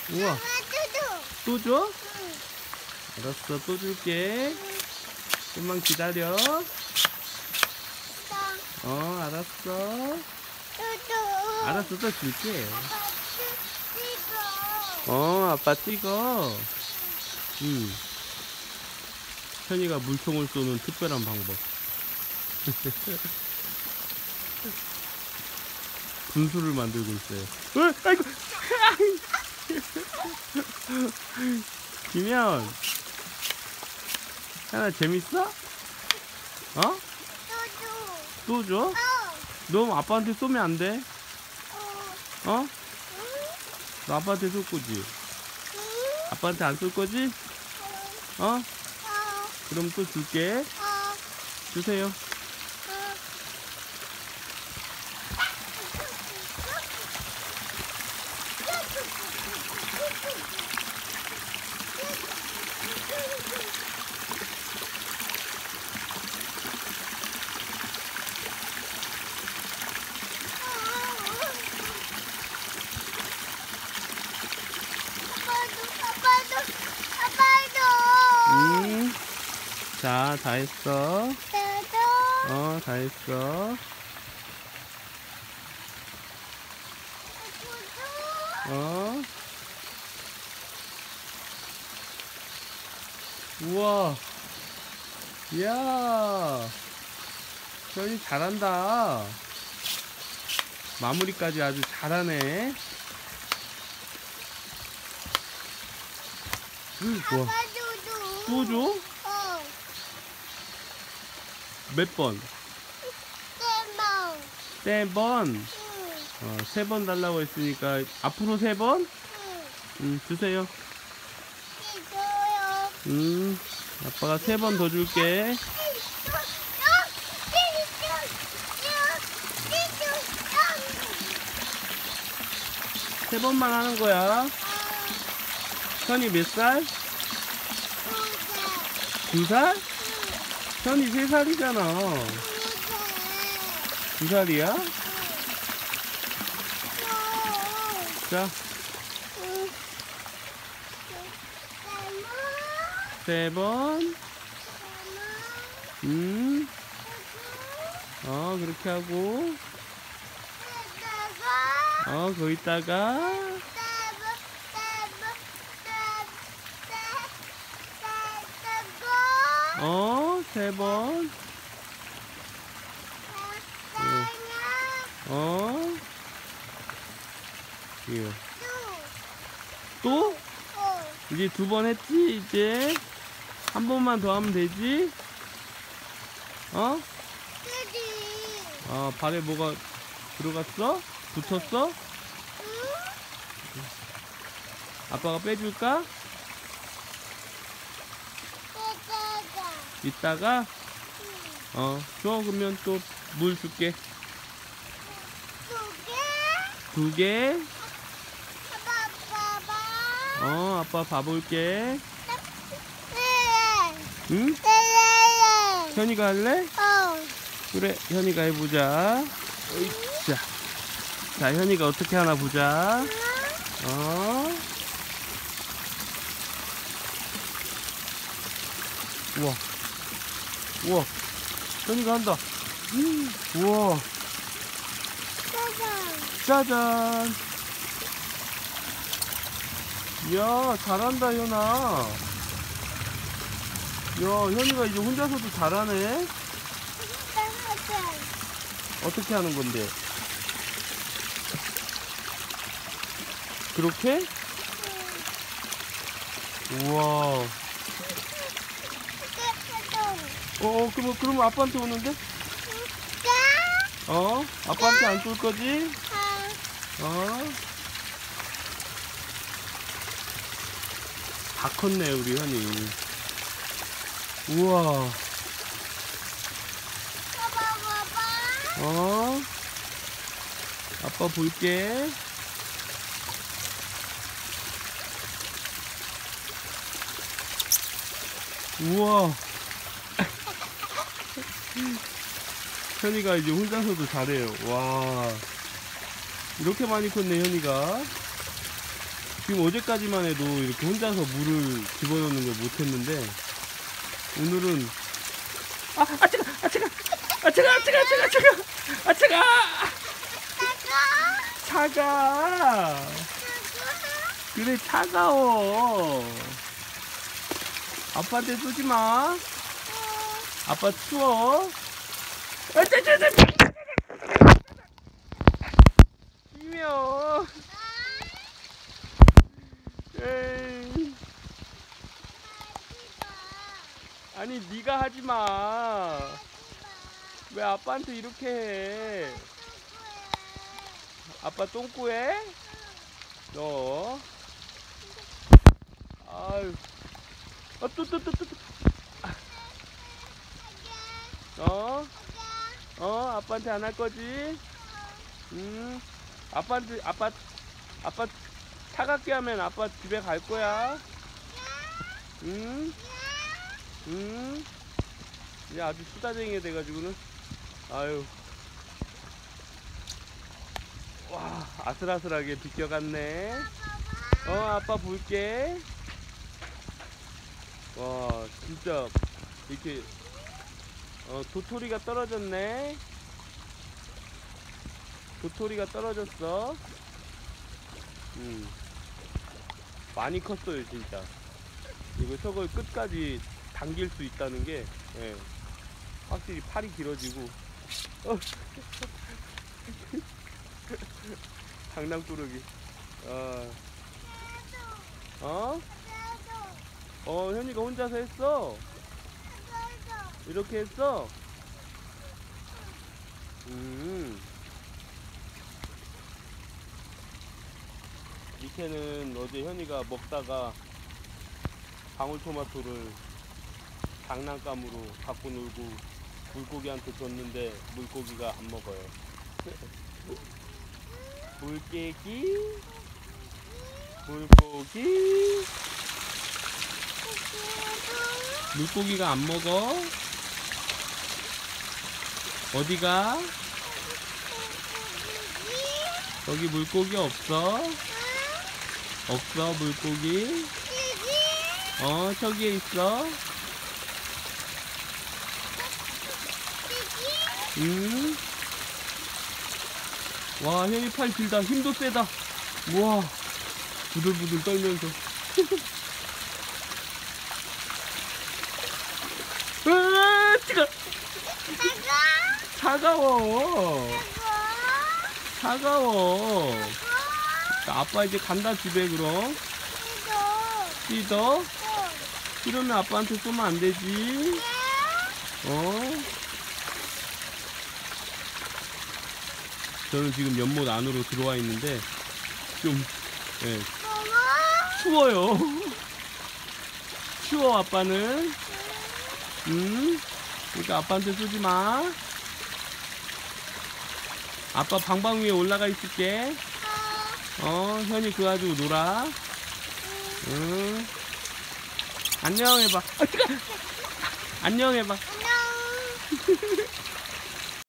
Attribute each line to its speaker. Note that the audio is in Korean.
Speaker 1: 우와. 또 줘?
Speaker 2: 응.
Speaker 1: 알았어, 또 줄게. 좀만 기다려. 알았어. 알았어, 또 줄게. 아빠 찍어. 현이가 물총을 쏘는 특별한 방법. 분수를 만들고 있어요. 아이고. 김현, 하나 재밌어? 어? 또 줘? 너 아빠한테 쏘면 안 돼? 어? 너 아빠한테 쏠 거지? 아빠한테 안 쏠 거지? 어? 그럼 또 줄게. 주세요. 자, 다 했어. 다 했어. 우와. 이야. 현이 잘한다. 마무리까지 아주 잘하네. 우와. 또 줘? 몇 번? 세 번. 3번 달라고 했으니까 앞으로 3번? 주세요. 아빠가 3번 더 줄게. 3번만 하는 거야. 현이 몇 살? 2살? 현이 3살이잖아. 2살이야? 자, 3번. 그렇게 하고. 거기다가. 3번. 이거. 또? 이제 2번 했지? 이제 한 번만 더 하면 되지? 발에 뭐가 들어갔어? 붙었어? 아빠가 빼줄까? 이따가? 줘. 그러면 또 물 줄게. 2개? 아빠 봐볼게. 응? 현이가 할래? 그래, 현이가 해보자. 으이차. 자, 현이가 어떻게 하나 보자. 우와. 우와. 현이가 한다. 우와. 짜잔. 이야, 잘한다, 현아. 야, 현이가 이제 혼자서도 잘하네. 어떻게 하는 건데? 그렇게? 우와. 그럼 아빠한테 오는데? 아빠한테 안 쏠 거지? 다 컸네, 우리 현이. 우와. 아빠 볼게. 우와. 현이가 이제 혼자서도 잘해요. 와. 이렇게 많이 컸네, 현이가. 지금 어제까지만 해도 이렇게 혼자서 물을 집어넣는 걸 못했는데 오늘은 차가 그래 차가워. 아빠한테 쏘지마. 아빠 추워. 끼며. 에이. 아니 네가 하지마. 왜 아빠한테 이렇게 해? 아빠 똥꾸해? 너? 아유. 아빠한테 안 할 거지? 아빠 차갑게 하면 아빠 집에 갈 거야. 이제 아주 수다쟁이가 돼가지고는, 아유. 와, 아슬아슬하게 비껴갔네. 아빠 볼게. 와, 진짜, 이렇게, 도토리가 떨어졌네. 도토리가 떨어졌어. 많이 컸어요, 진짜. 이거 저걸 끝까지 당길 수 있다는 게, 예, 확실히 팔이 길어지고. 장난꾸러기. 현이가 혼자서 했어. 이렇게 했어. 밑에는 어제 현이가 먹다가 방울토마토를 장난감으로 갖고 놀고 물고기한테 줬는데 물고기가 안 먹어요. 물개기, 물고기. 물고기가 안 먹어? 어디가? 거기 물고기 없어? 없어 물고기? 저기에 있어. 와, 현이 팔 길다. 힘도 세다. 우와, 부들부들 떨면서. 뜨거! 차가워. 차가워. 아빠 이제 간다 집에. 그럼 찌더? 이러면 아빠한테 쏘면 안 되지. 저는 지금 연못 안으로 들어와 있는데 좀, 예, 추워요. 추워 아빠는. 그러니까 아빠한테 쏘지 마. 아빠 방방 위에 올라가 있을게. 현이 그거 가지고 놀아. 안녕 해봐. 안녕 해봐.
Speaker 2: 안녕.